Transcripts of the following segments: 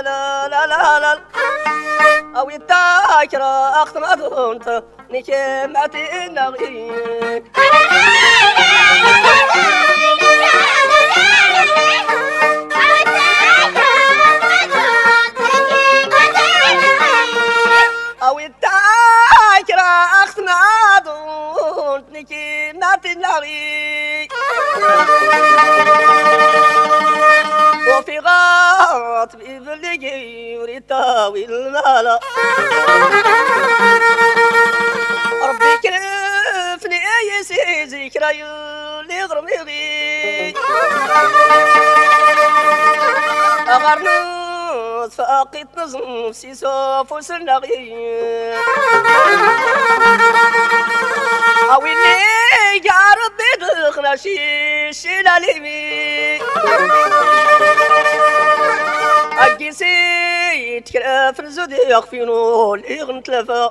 لا لا لا لا أو التاكرة أخت ما دونت نكمتي النغي أو التاكرة أخت ما دونت نكمتي النغي وفي غاط بيبلغي وريتاوي المالا ربي كلفني يسي ذكرى اللي غرمي أغرنوت فاقيت نظم سيسوف وسنغي أويني يا ربي دخنا شي لاليمي أجيسي تكرف الزودي يخفينو اللي غنتلفا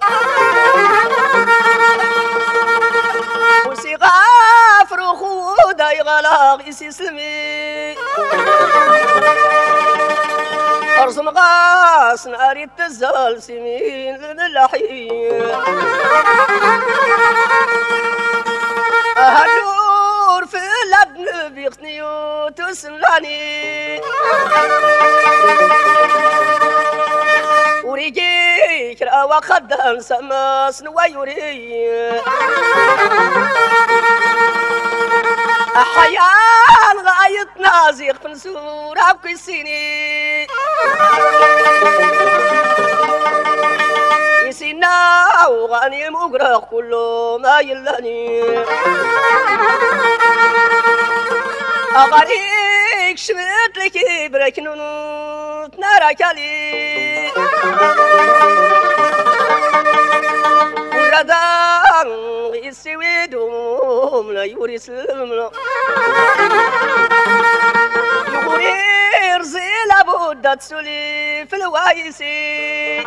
وسي غافر وخودا يغلاغ يسي سلمي أرسم غاس ناري تزال سمين للحين هالنور في اللبن بيغني وتسلاني وريجي كرا وخدم سماس نويوري أحيان غاية نازيق فنسور عبكي سيني يسينا وغاني مقرق كله ما يلاني أغانيك شمت لكي بركنونوت نارك علي وردان يسوي دوم لا يوري سلمنا يقولي رزي لابد تسولي في الوايسي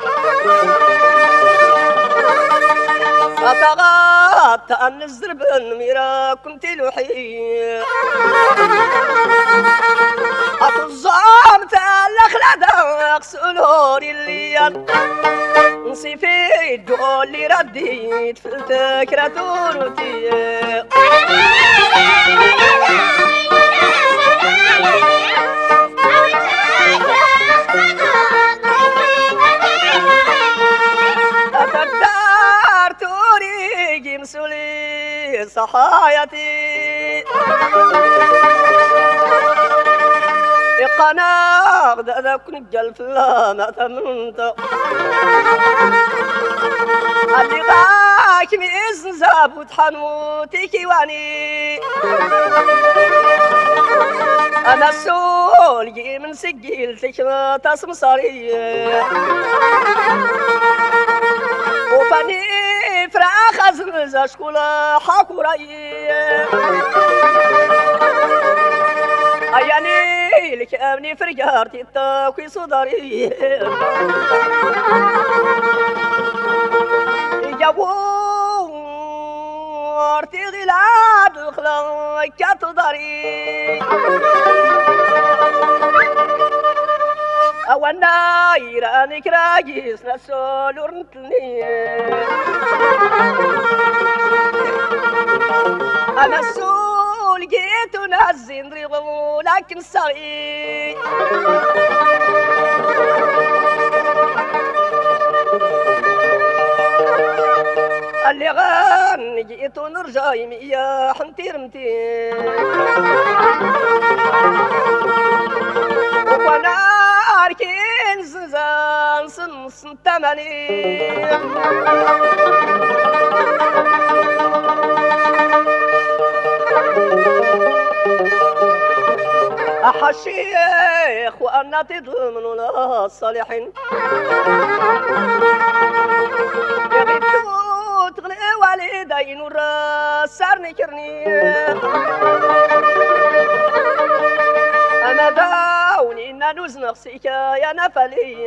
أتغاط أن الزرب الميرا كنت لوحي أتظام تالخلادك سلوري الليل نصيفي الدول اللي رديت في الذكرى تورتي أتدار توريجي مسولي صحايتي قناغ ذاك نجل فلا ما ثمنت اللي غاك ميز زاب وتحنوتي كيواني أنا السول من سجيل تكما تصمصاري وفاني فراخ أزمز شكولا حاكوراي أياني لك أمني فرجارتي التاكوي صداري جابورتي غلاد الخلاق كاتداري أوانا يراني كراجيس نسول ورنتلني أنا السول جيت ونهزين ريغو لكن صغير اللي غان جيت ونرجع يا حنتي رمتي وانا اركين زنزان سن تماني أحشيخ وأنا تضمننا الصالحين يغيتو تغلي والدين والراس سارني كرني أنا داوني إنا نوز نغسيك يا نفلي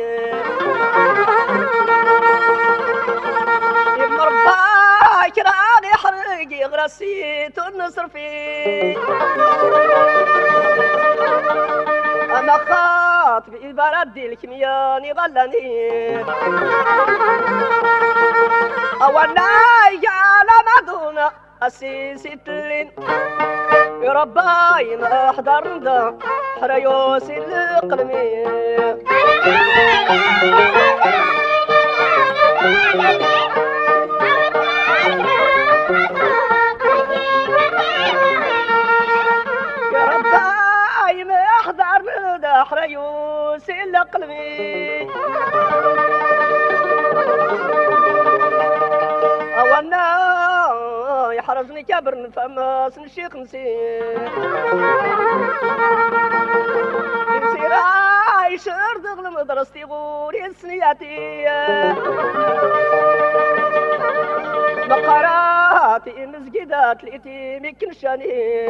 مرباك راني حرقي غرسيت النصر فيه أما خاطب بردي الكمياني غلاني أولنا على مدونة أسيسي تلين يا رباي ما أحضر دا حريوسي القلمي يا رباي ما أحضر دا حريوسي القلمي أولنا يحرجني كبر فما سنشيخ نسير نسير عايشر دغل مدرستي غوري سنياتي مقاراتي مسجدات اليتيم كنشاني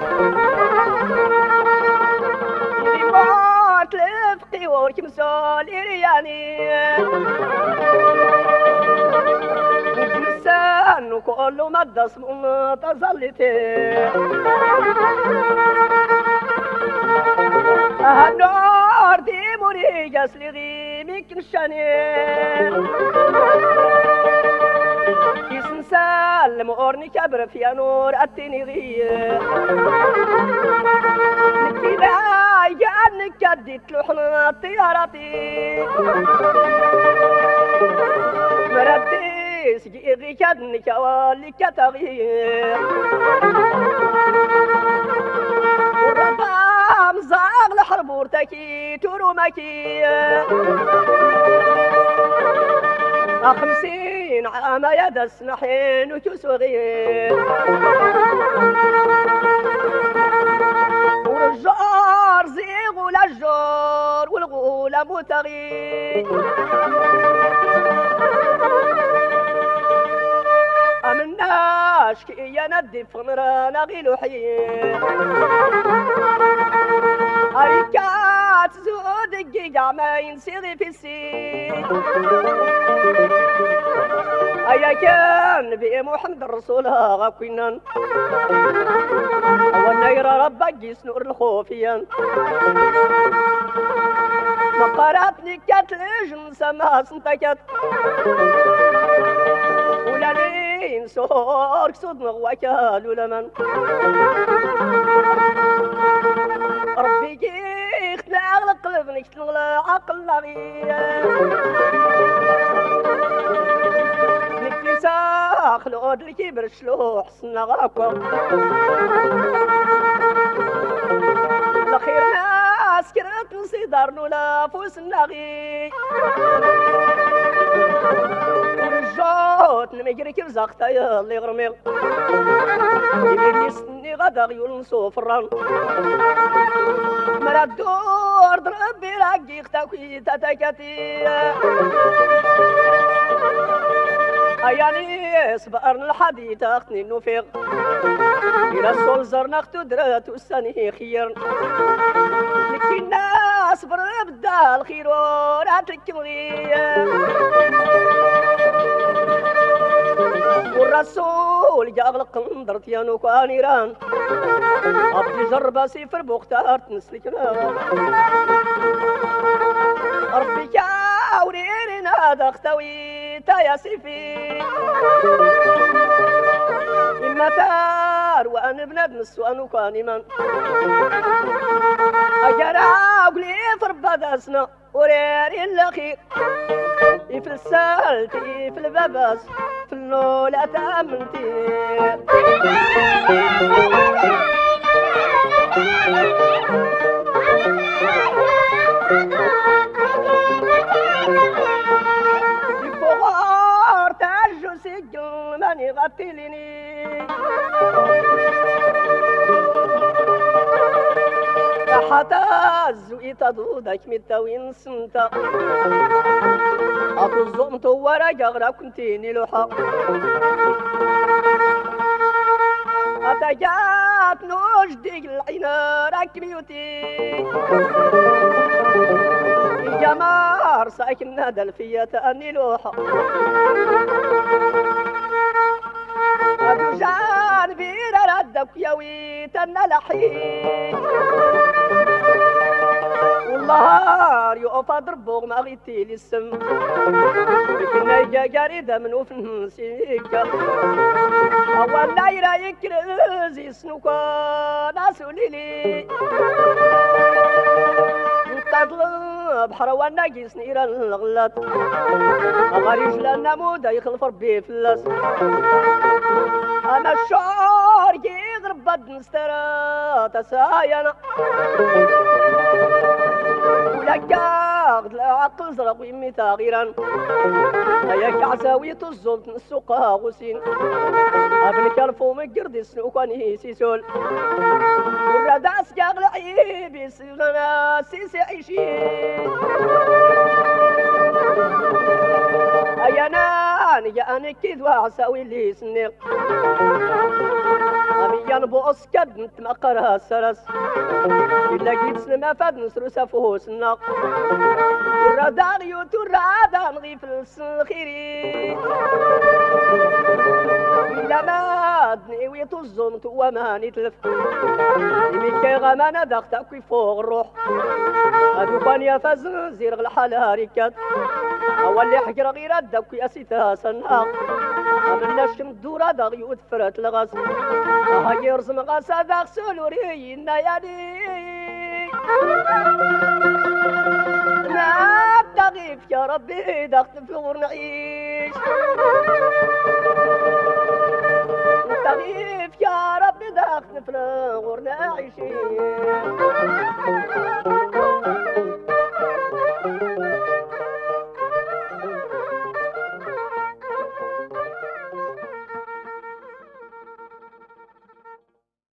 اللي موت لفقي ورك مسالي رياني نسان وكل مدى اسمه تزلتي النار دي مريجس لغيمي كنشاني يسنسال مورني كبر في نور أتني غيه نكيدا يانك كديت لحنا طيارتي مردي سجيغي كدنك والي كتغيير والربام زاغ لحربورتكي ترومكي 50 عام يدس نحين وتسوغي والجار زيغ والجار والغولة متغي أمناش كي ندي فنرانا غيلو حيين أريكات زود الجيجا ما ينسيغي في السين أيا كان بي محمد الرسول غاكوينان والنير ربك يسنور الخوفيان مقاراتني كاتلجن سما سنتكت ولا لين سورك صدنا وكالو لمن ربي يختنا أغلق قلبني كتنغلى عقل لغيه نكتي ساخ لغود الكبر شلوح حسنا غاكو لخير ناس كرات نصيدار نولا فوس النغي ورجوت نمجري كيف زاقتا ياللي غرميغ يبيني سني غدا غيول نصوف الران مراد دور دربي راقي اختاكي تتكتي أياني صبرن الحديث أختني النفيق إلى السول زرنا اختو درات والسني خير لكي الناس صبر بدا الخير ورات الكمري والرسول جاب القندر تيانو كان إيران أبدي جربة سيفر بوختار تنسلكنا ربي كاوريرين هذا اختوي يا سيفي إما تار وأنا بناد نسوان وكان من أجرى أقولي فربا داسنا وريري الأخير في السالتي في الباباس في اللولة تأمنتي سجل من يغتلني حتى الزويت ضودك متوين سنتا أبو الزمت ورا جغرا كنتيني لحق أتجات نجدي العينار كبيوتي جمار ساكن هذا الفية أني لوحة أبو جان بير ردك يا ويت النلحي والله يقف ضربو ما غيتي لي السم كنا جاريدا من وفنسيك أول لا يرايك رزي سنوكا ناسو ليلي نقتل بحر وانا قيس نيران الغلط أغاريش لنا مودا يخلف ربي فلاس أنا الشعر يغرب بد نسترا تساينا ولكاغد لا عقل زرق ويمي تغيرا هياك عساوية الزلط نسوقها غسين ابنك الفوم القرد سنوكاني سيسول والرداس جاغل عيبي سيغنا سيسي عيشين أيانا يا كذوا عساوي اللي سنيق أميان بوس كد نتمقرها السرس إلا قيت سلما فاد نسرو سافوس الناق والرداغ يوتو الرادة نغيف السخيري إلا ما دني ويتو الزمت وما نتلف يميكي غمانا داختاكوي فوق الروح هادو بانيا فازن زيرغ الحالة ريكات أولي حجر غير الدكوي أسيتها سناق أمناش مدورة داغ يوت فرات لغاس هاي رسم غاسا داغ سولوري ناياني نبتغيف يا ربي داغ تفلور نعيش نبتغيف يا ربي داغ تفلور نعيش